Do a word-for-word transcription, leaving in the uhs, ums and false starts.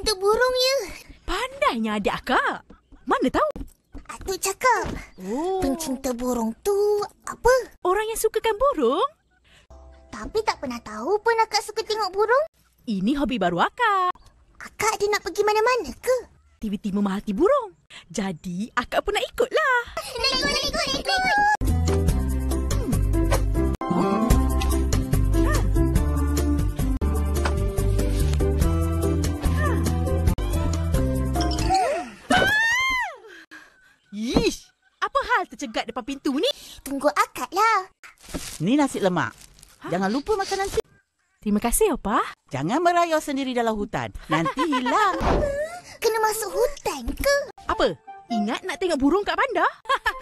Pencinta burung ya. Pandainya adik akak. Mana tahu? Atuk cakap. Oh. Pencinta burung tu apa? Orang yang sukakan burung? Tapi tak pernah tahu pun akak suka tengok burung. Ini hobi baru akak. Akak ada nak pergi mana-mana ke? Tiba-tiba memerhati burung. Jadi, akak pun nak ikutlah. Nak ikut, nak ikut, nak ikut. Ish, apa hal tercegat depan pintu ni? Tunggu akak lah. Ni nasi lemak. Ha? Jangan lupa makan nanti. Terima kasih, Opa. Jangan merayau sendiri dalam hutan. Nanti hilang. Kena masuk hutan ke? Apa? Ingat nak tengok burung kat bandar?